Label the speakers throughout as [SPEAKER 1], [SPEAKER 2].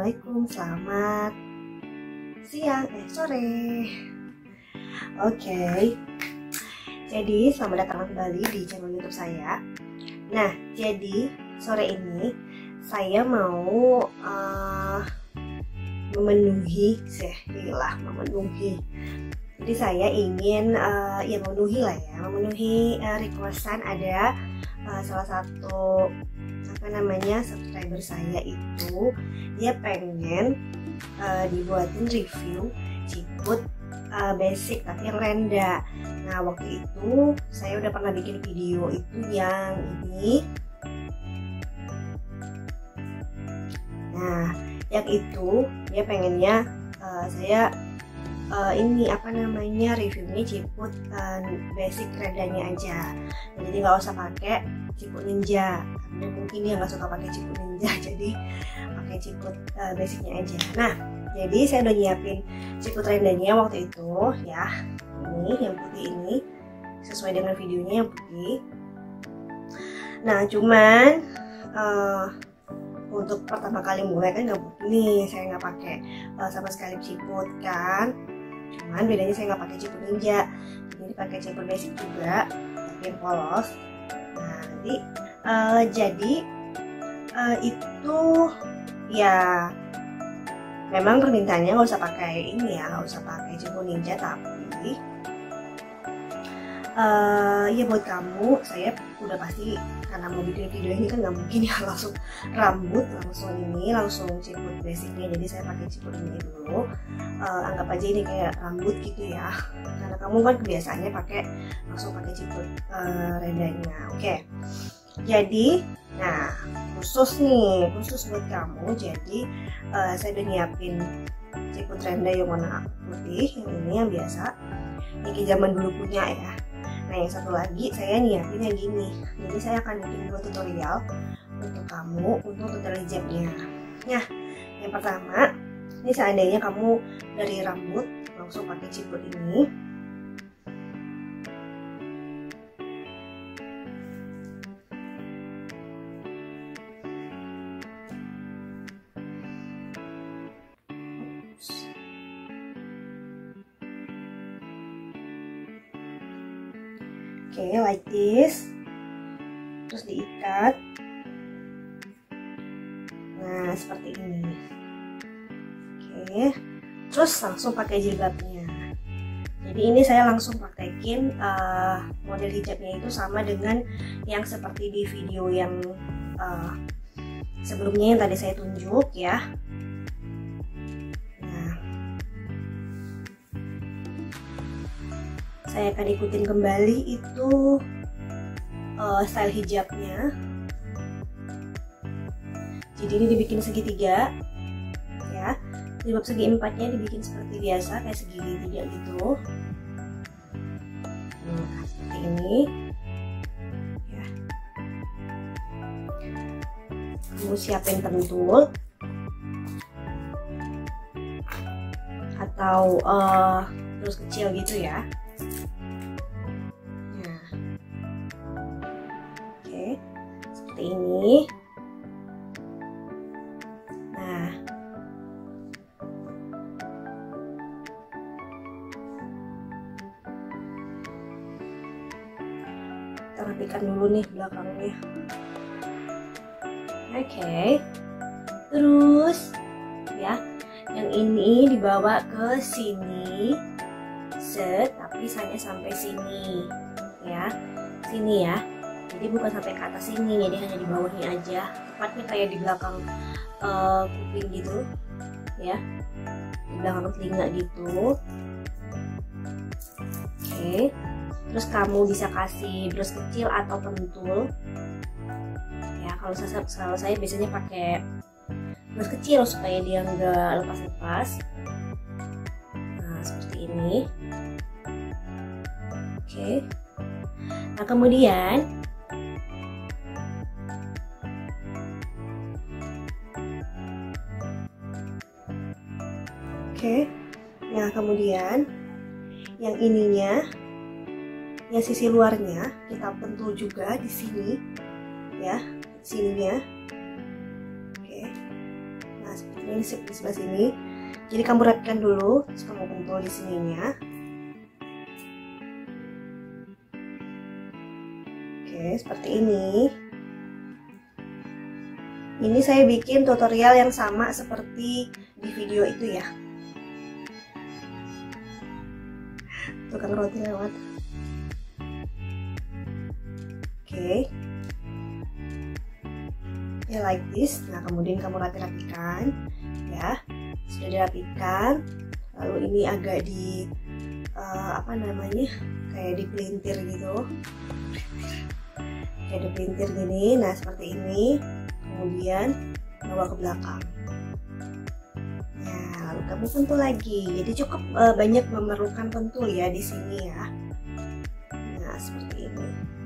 [SPEAKER 1] Assalamualaikum, selamat siang, sore. Oke, jadi selamat datang kembali di channel YouTube saya. Nah, jadi sore ini saya mau memenuhi. Jadi saya ingin memenuhi requestan. Ada salah satu subscriber saya itu dia pengen dibuatin review ciput basic tapi yang renda. Nah, waktu itu saya udah pernah bikin video itu yang ini. Nah, yang itu dia pengennya saya reviewnya ciput basic rendanya aja. Jadi nggak usah pakai ciput ninja, karena mungkin dia nggak suka pakai ciput ninja, jadi pakai ciput basicnya aja. Nah, jadi saya udah nyiapin ciput rendanya waktu itu ya. Ini yang putih ini sesuai dengan videonya yang putih. Nah, cuman untuk pertama kali mulai kan nggak mungkin nih saya nggak pakai sama sekali ciput kan. Cuman bedanya saya nggak pakai ciput ninja, jadi pakai ciput basic juga tapi yang polos. Nah, nanti itu ya memang permintaannya nggak usah pakai ini ya, nggak usah pakai ciput ninja, tapi ya buat kamu saya udah pasti, karena mau bikin video ini kan nggak mungkin ya langsung rambut langsung ciput basicnya, jadi saya pakai ciput ini dulu. Anggap aja ini kayak rambut gitu ya, karena kamu kan kebiasaannya langsung pakai ciput rendanya. Oke. Jadi nah khusus buat kamu, jadi saya udah nyiapin ciput renda yang warna putih, yang ini yang biasa, yang zaman dulu punya ya. Nah, yang satu lagi saya nyiapin yang gini. Jadi saya akan bikin 2 tutorial untuk kamu untuk tutorial hijabnya. Nah, yang pertama, ini seandainya kamu dari rambut langsung pakai ciput ini. Oke, like this. Terus diikat. Nah, seperti ini. Oke. Terus langsung pakai jilbabnya. Jadi ini saya langsung praktekin model hijabnya itu sama dengan yang seperti di video yang sebelumnya yang tadi saya tunjuk ya. Saya akan ikutin kembali itu style hijabnya. Jadi ini dibikin segitiga ya, jilbab segi empatnya dibikin seperti biasa kayak segitiga gitu. Nah, seperti ini ya. Kamu siapin pentul atau terus kecil gitu ya. Seperti ini. Nah, kita rapikan dulu nih belakangnya. Oke. Terus ya, yang ini dibawa ke sini, tapi saya sampai sini ya, sini ya. Jadi bukan sampai ke atas sini, jadi hanya di bawahnya aja, tepatnya kayak di belakang kuping gitu ya, di belakang telinga gitu. Oke. Terus kamu bisa kasih brush kecil atau pentul ya. Kalau saya biasanya pakai brush kecil supaya dia nggak lepas-lepas. Nah, seperti ini. Oke. Nah, kemudian yang ininya, yang sisi luarnya kita pentul juga di sini ya, sininya. Oke. Nah, seperti ini sip di sebelah sini. Jadi kamu rapikan dulu, terus kamu pentul di sininya. Oke, seperti ini. Ini saya bikin tutorial yang sama seperti di video itu ya. Tukang roti lewat. Oke. Ya, like this. Nah, kemudian kamu rapi-rapikan ya. Sudah dirapikan, lalu ini agak di apa namanya, kayak dipelintir gitu, kayak dipelintir gini. Nah, seperti ini. Kemudian bawa ke belakang. Nah, lalu kamu pentul lagi. Jadi cukup banyak memerlukan pentul ya di sini ya. Nah, seperti ini.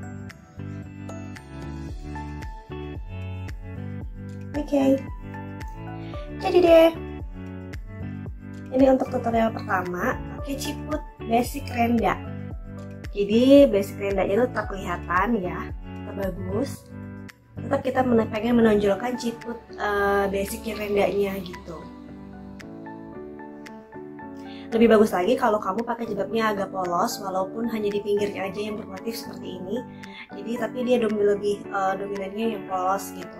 [SPEAKER 1] Oke. Jadi deh. Ini untuk tutorial pertama pakai ciput basic renda. Jadi basic rendanya itu tetap kelihatan ya, tetap bagus. Tetap kita pengen menonjolkan ciput basic rendanya gitu. Lebih bagus lagi kalau kamu pakai jilbabnya agak polos, walaupun hanya di pinggirnya aja yang bermotif seperti ini. Jadi tapi dia lebih dominannya yang polos gitu.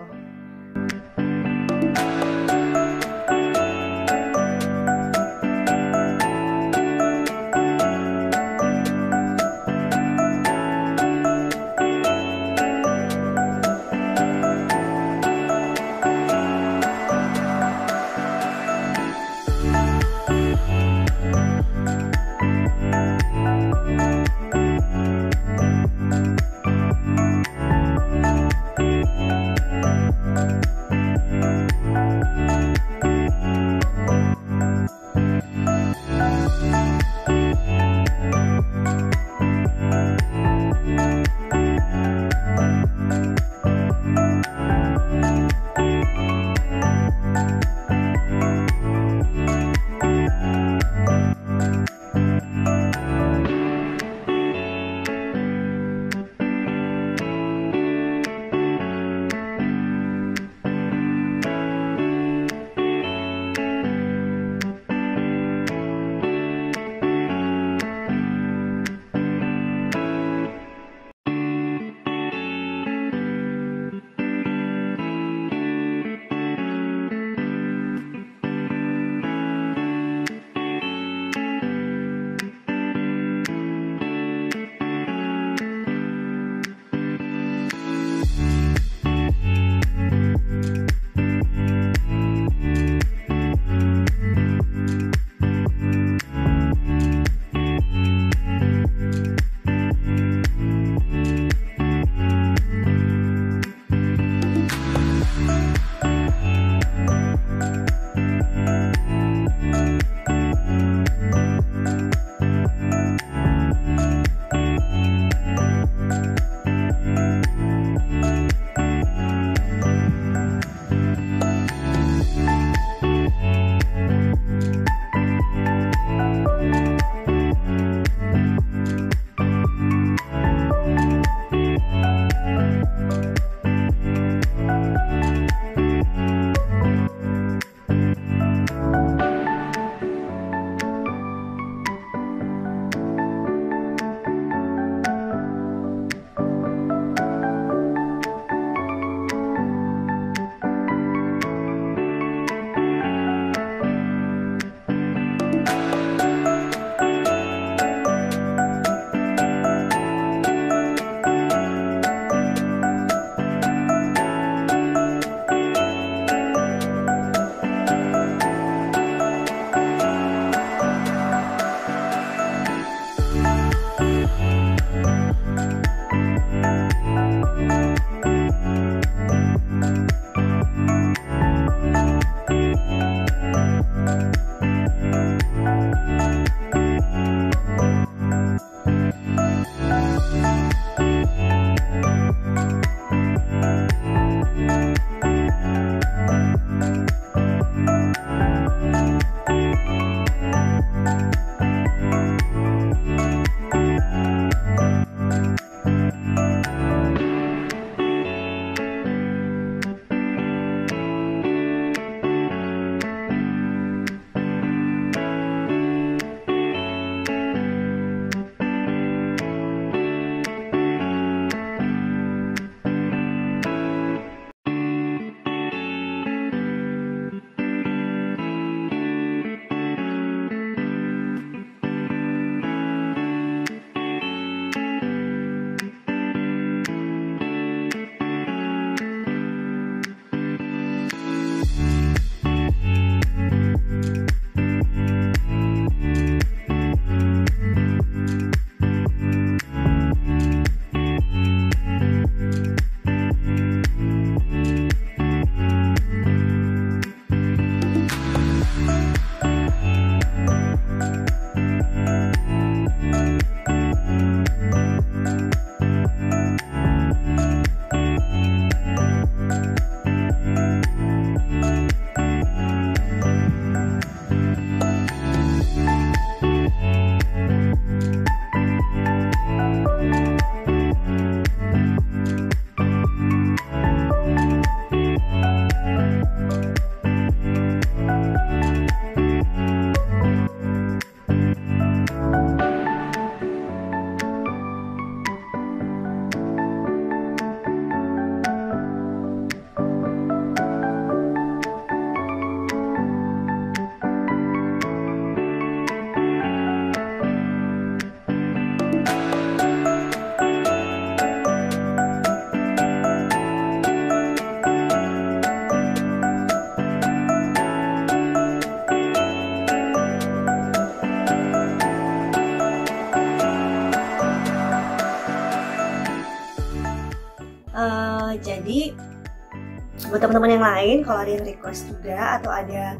[SPEAKER 1] Jadi buat teman-teman yang lain, kalau ada yang request juga atau ada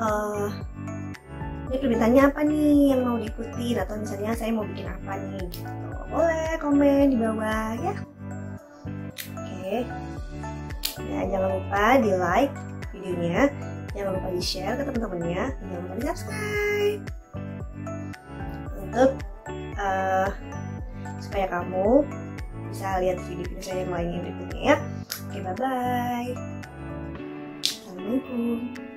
[SPEAKER 1] ini permintaannya apa nih yang mau diikutin, atau misalnya saya mau bikin apa nih gitu, boleh komen di bawah ya. Oke. Nah, jangan lupa di like videonya, jangan lupa di share ke teman-temannya, jangan lupa di subscribe untuk supaya kamu bisa lihat video-video saya yang lainnya berikutnya ya. Oke, bye bye. Assalamualaikum.